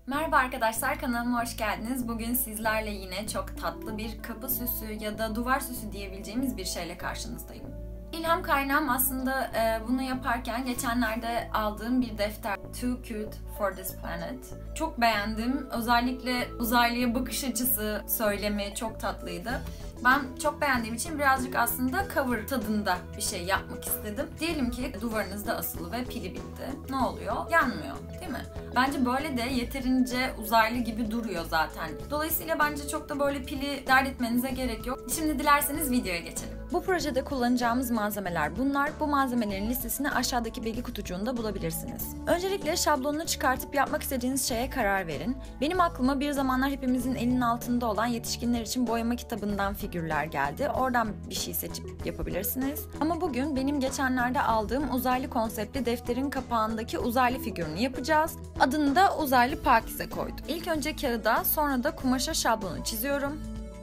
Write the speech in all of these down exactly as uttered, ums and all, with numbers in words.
Merhaba arkadaşlar, kanalıma hoş geldiniz. Bugün sizlerle yine çok tatlı bir kapı süsü ya da duvar süsü diyebileceğimiz bir şeyle karşınızdayım. İlham kaynağım aslında e, bunu yaparken geçenlerde aldığım bir defter. Too Cute for This Planet. Çok beğendim. Özellikle uzaylıya bakış açısı söylemi çok tatlıydı. Ben çok beğendiğim için birazcık aslında cover tadında bir şey yapmak istedim. Diyelim ki duvarınızda asılı ve pili bitti. Ne oluyor? Yanmıyor, değil mi? Bence böyle de yeterince uzaylı gibi duruyor zaten. Dolayısıyla bence çok da böyle pili dert etmenize gerek yok. Şimdi dilerseniz videoya geçelim. Bu projede kullanacağımız malzemeler bunlar. Bu malzemelerin listesini aşağıdaki bilgi kutucuğunda bulabilirsiniz. Öncelikle şablonunu çıkartıp yapmak istediğiniz şeye karar verin. Benim aklıma bir zamanlar hepimizin elinin altında olan yetişkinler için boyama kitabından figürler geldi. Oradan bir şey seçip yapabilirsiniz. Ama bugün benim geçenlerde aldığım uzaylı konseptli defterin kapağındaki uzaylı figürünü yapacağız. Adını da Uzaylı Pakize koydum. İlk önce kağıda, sonra da kumaşa şablonu çiziyorum.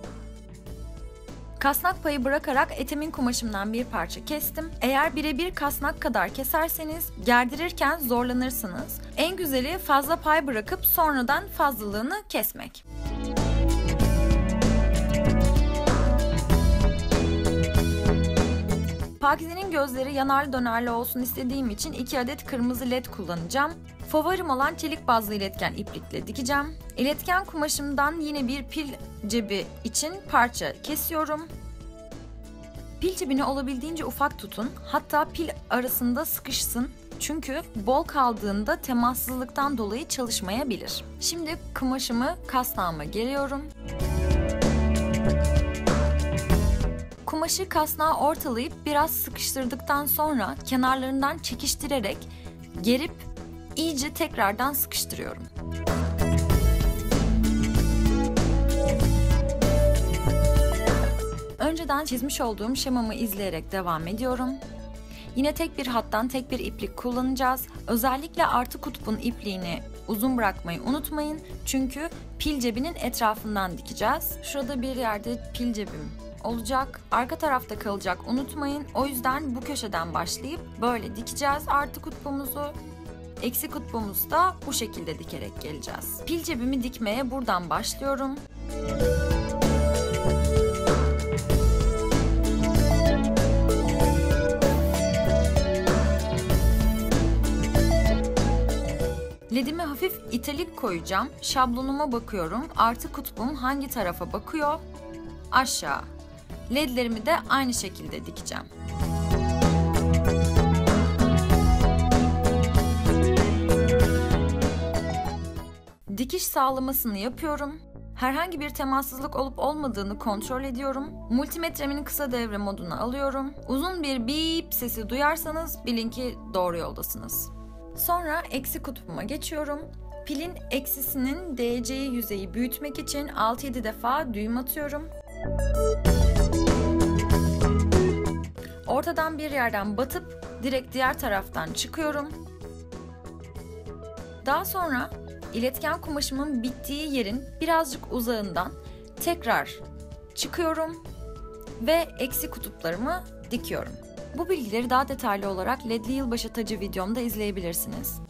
Kasnak payı bırakarak etemin kumaşımdan bir parça kestim. Eğer birebir kasnak kadar keserseniz gerdirirken zorlanırsınız. En güzeli fazla pay bırakıp sonradan fazlalığını kesmek. Pakize'nin gözleri yanarlı dönerli olsun istediğim için iki adet kırmızı led kullanacağım. Favorim olan çelik bazlı iletken iplikle dikeceğim. İletken kumaşımdan yine bir pil cebi için parça kesiyorum. Pil cebini olabildiğince ufak tutun, hatta pil arasında sıkışsın. Çünkü bol kaldığında temassızlıktan dolayı çalışmayabilir. Şimdi kumaşımı kasnağıma geriyorum. Kumaşı kasnağa ortalayıp biraz sıkıştırdıktan sonra kenarlarından çekiştirerek gerip iyice tekrardan sıkıştırıyorum. Önceden çizmiş olduğum şemamı izleyerek devam ediyorum. Yine tek bir hattan tek bir iplik kullanacağız. Özellikle artı kutbun ipliğini uzun bırakmayı unutmayın. Çünkü pil cebinin etrafından dikeceğiz. Şurada bir yerde pil cebim olacak. Arka tarafta kalacak, unutmayın. O yüzden bu köşeden başlayıp böyle dikeceğiz artı kutbumuzu. Eksi kutbumuzu da bu şekilde dikerek geleceğiz. Pil cebimi dikmeye buradan başlıyorum. Ledimi hafif italik koyacağım. Şablonuma bakıyorum. Artı kutbum hangi tarafa bakıyor? Aşağı. Ledlerimi de aynı şekilde dikeceğim. Dikiş sağlamasını yapıyorum. Herhangi bir temassızlık olup olmadığını kontrol ediyorum. Multimetremin kısa devre moduna alıyorum. Uzun bir bip sesi duyarsanız bilin ki doğru yoldasınız. Sonra eksi kutbuma geçiyorum. Pilin eksisinin değeceği yüzeyi büyütmek için altı yedi defa düğüm atıyorum. Ortadan bir yerden batıp direkt diğer taraftan çıkıyorum. Daha sonra iletken kumaşımın bittiği yerin birazcık uzağından tekrar çıkıyorum ve eksi kutuplarımı dikiyorum. Bu bilgileri daha detaylı olarak ledli yılbaşı tacı videomda izleyebilirsiniz.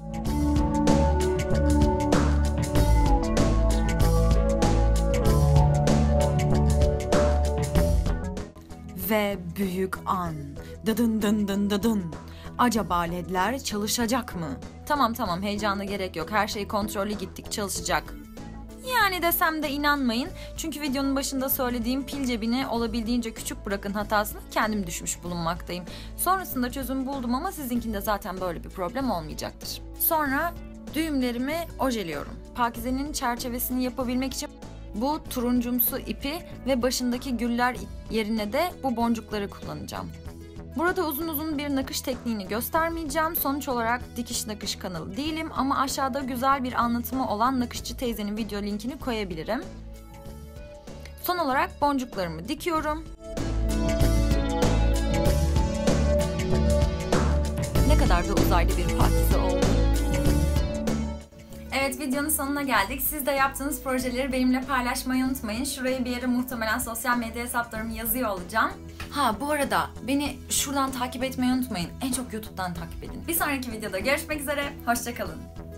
Ve büyük an. Dıdın dın dın dıdın. Acaba ledler çalışacak mı? Tamam tamam, heyecana gerek yok. Her şey kontrollü gittik, çalışacak. Yani desem de inanmayın. Çünkü videonun başında söylediğim pil cebini olabildiğince küçük bırakın hatasını kendim düşmüş bulunmaktayım. Sonrasında çözüm buldum ama sizinkinde zaten böyle bir problem olmayacaktır. Sonra düğümlerimi ojeliyorum. Pakize'nin çerçevesini yapabilmek için bu turuncumsu ipi ve başındaki güller yerine de bu boncukları kullanacağım. Burada uzun uzun bir nakış tekniğini göstermeyeceğim. Sonuç olarak dikiş nakış kanalı değilim ama aşağıda güzel bir anlatımı olan Nakışçı Teyze'nin video linkini koyabilirim. Son olarak boncuklarımı dikiyorum. Ne kadar da uzaylı bir Pakize oldu. Evet, videonun sonuna geldik. Siz de yaptığınız projeleri benimle paylaşmayı unutmayın. Şuraya bir yere muhtemelen sosyal medya hesaplarımı yazıyor olacağım. Ha, bu arada beni şuradan takip etmeyi unutmayın. En çok YouTube'dan takip edin. Bir sonraki videoda görüşmek üzere. Hoşça kalın.